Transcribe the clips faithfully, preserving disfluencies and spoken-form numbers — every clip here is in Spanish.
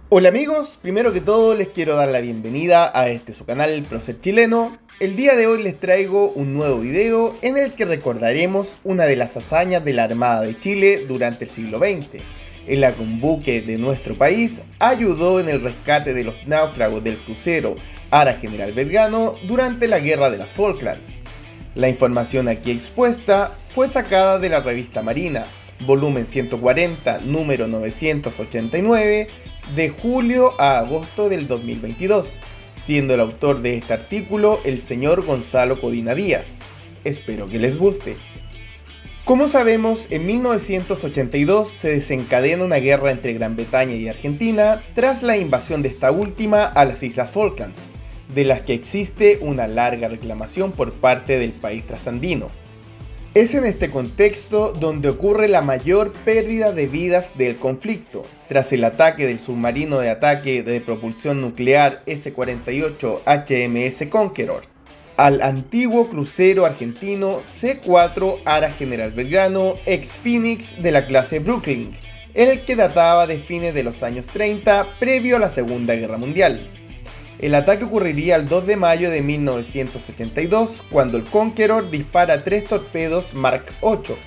Hola amigos, primero que todo les quiero dar la bienvenida a este su canal Prócer Chileno. El día de hoy les traigo un nuevo video en el que recordaremos una de las hazañas de la Armada de Chile durante el siglo veinte, en la que un buque de nuestro país ayudó en el rescate de los náufragos del crucero Ara General Belgrano durante la Guerra de las Falklands. La información aquí expuesta fue sacada de la revista Marina, volumen ciento cuarenta, número novecientos ochenta y nueve, de julio a agosto del dos mil veintidós, siendo el autor de este artículo el señor Gonzalo Codina Díaz. Espero que les guste. Como sabemos, en mil novecientos ochenta y dos se desencadena una guerra entre Gran Bretaña y Argentina tras la invasión de esta última a las Islas Falklands, de las que existe una larga reclamación por parte del país trasandino. Es en este contexto donde ocurre la mayor pérdida de vidas del conflicto, tras el ataque del submarino de ataque de propulsión nuclear ese cuarenta y ocho H M S Conqueror al antiguo crucero argentino C cuatro Ara General Belgrano ex Phoenix de la clase Brooklyn, el que databa de fines de los años treinta previo a la Segunda Guerra Mundial. El ataque ocurriría el dos de mayo de mil novecientos ochenta y dos, cuando el Conqueror dispara tres torpedos Mark ocho,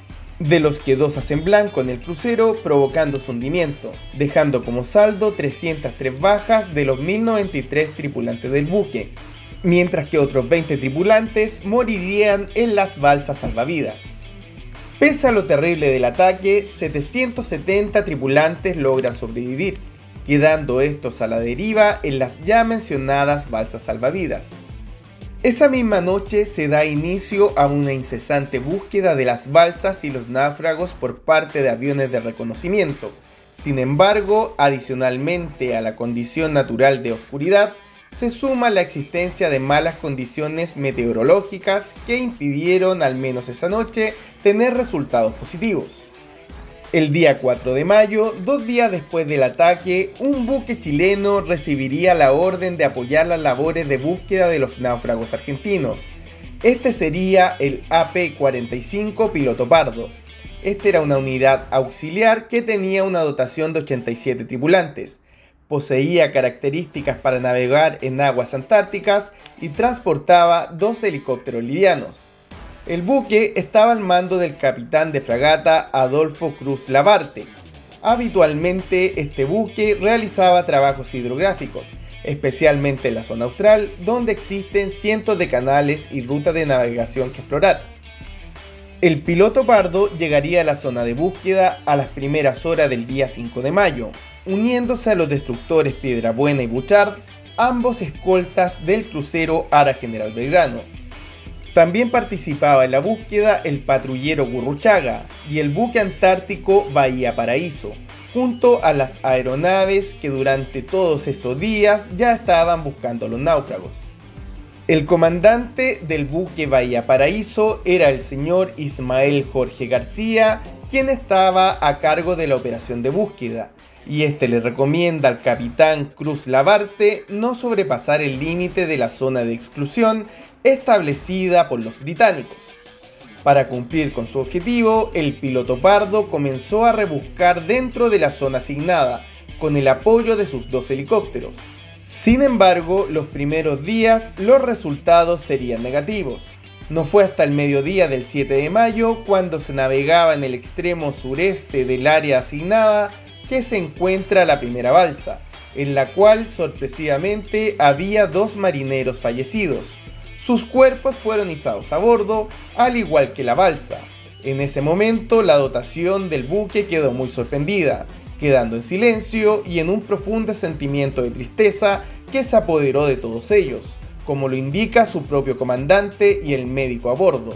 de los que dos hacen blanco en el crucero, provocando su hundimiento, dejando como saldo trescientas tres bajas de los mil noventa y tres tripulantes del buque, mientras que otros veinte tripulantes morirían en las balsas salvavidas. Pese a lo terrible del ataque, setecientos setenta tripulantes logran sobrevivir, quedando estos a la deriva en las ya mencionadas balsas salvavidas. Esa misma noche se da inicio a una incesante búsqueda de las balsas y los náufragos por parte de aviones de reconocimiento. Sin embargo, adicionalmente a la condición natural de oscuridad, se suma la existencia de malas condiciones meteorológicas que impidieron, al menos esa noche, tener resultados positivos. El día cuatro de mayo, dos días después del ataque, un buque chileno recibiría la orden de apoyar las labores de búsqueda de los náufragos argentinos. Este sería el A P cuarenta y cinco Piloto Pardo. Esta era una unidad auxiliar que tenía una dotación de ochenta y siete tripulantes. Poseía características para navegar en aguas antárticas y transportaba dos helicópteros livianos. El buque estaba al mando del capitán de fragata Adolfo Cruz Labarte. Habitualmente este buque realizaba trabajos hidrográficos, especialmente en la zona austral, donde existen cientos de canales y rutas de navegación que explorar. El Piloto Pardo llegaría a la zona de búsqueda a las primeras horas del día cinco de mayo, uniéndose a los destructores Piedrabuena y Buchard, ambos escoltas del crucero Ara General Belgrano. También participaba en la búsqueda el patrullero Gurruchaga y el buque antártico Bahía Paraíso, junto a las aeronaves que durante todos estos días ya estaban buscando a los náufragos. El comandante del buque Bahía Paraíso era el señor Ismael Jorge García, quien estaba a cargo de la operación de búsqueda, y este le recomienda al capitán Cruz Labarte no sobrepasar el límite de la zona de exclusión establecida por los británicos. Para cumplir con su objetivo, el Piloto Pardo comenzó a rebuscar dentro de la zona asignada, con el apoyo de sus dos helicópteros. Sin embargo, los primeros días los resultados serían negativos. No fue hasta el mediodía del siete de mayo, cuando se navegaba en el extremo sureste del área asignada, que se encuentra la primera balsa, en la cual sorpresivamente había dos marineros fallecidos. Sus cuerpos fueron izados a bordo, al igual que la balsa. En ese momento la dotación del buque quedó muy sorprendida, quedando en silencio y en un profundo sentimiento de tristeza que se apoderó de todos ellos, como lo indica su propio comandante y el médico a bordo.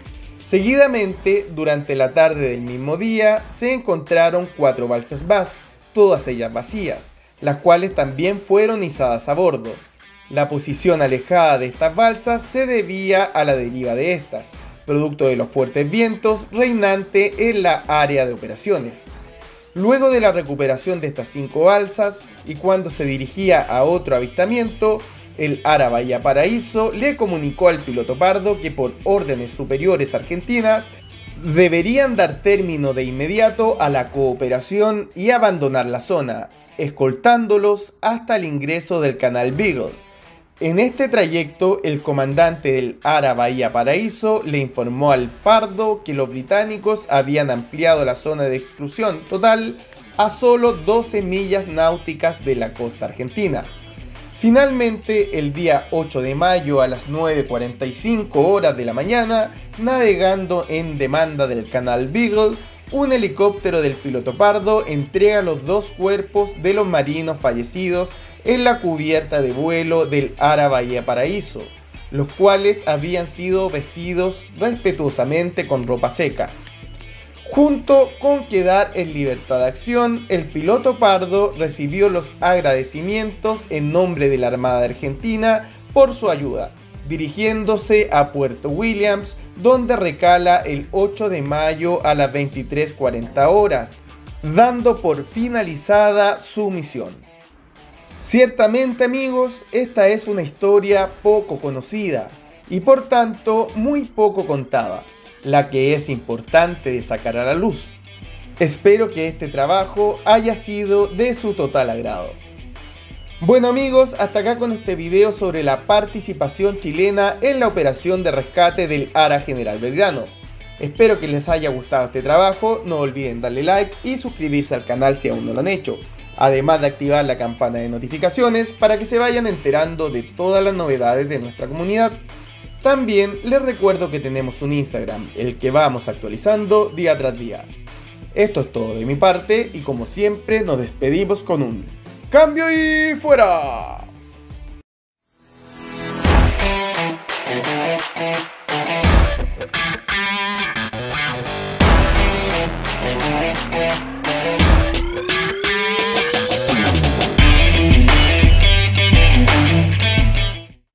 Seguidamente, durante la tarde del mismo día, se encontraron cuatro balsas más, todas ellas vacías, las cuales también fueron izadas a bordo. La posición alejada de estas balsas se debía a la deriva de estas, producto de los fuertes vientos reinante en la área de operaciones. Luego de la recuperación de estas cinco balsas y cuando se dirigía a otro avistamiento, el Ara Bahía Paraíso le comunicó al Piloto Pardo que por órdenes superiores argentinas deberían dar término de inmediato a la cooperación y abandonar la zona, escoltándolos hasta el ingreso del canal Beagle. En este trayecto, el comandante del Ara Bahía Paraíso le informó al Pardo que los británicos habían ampliado la zona de exclusión total a solo doce millas náuticas de la costa argentina. Finalmente, el día ocho de mayo a las nueve cuarenta y cinco horas de la mañana, navegando en demanda del canal Beagle, un helicóptero del piloto Pardo entrega los dos cuerpos de los marinos fallecidos en la cubierta de vuelo del Ara Bahía Paraíso, los cuales habían sido vestidos respetuosamente con ropa seca. Junto con quedar en libertad de acción, el piloto Pardo recibió los agradecimientos en nombre de la Armada Argentina por su ayuda, dirigiéndose a Puerto Williams, donde recala el ocho de mayo a las veintitrés cuarenta horas, dando por finalizada su misión. Ciertamente, amigos, esta es una historia poco conocida y por tanto muy poco contada, la que es importante de sacar a la luz. Espero que este trabajo haya sido de su total agrado. Bueno amigos, hasta acá con este video sobre la participación chilena en la operación de rescate del Ara General Belgrano. Espero que les haya gustado este trabajo, no olviden darle like y suscribirse al canal si aún no lo han hecho, además de activar la campana de notificaciones para que se vayan enterando de todas las novedades de nuestra comunidad. También les recuerdo que tenemos un Instagram, el que vamos actualizando día tras día. Esto es todo de mi parte y como siempre nos despedimos con un ¡cambio y fuera!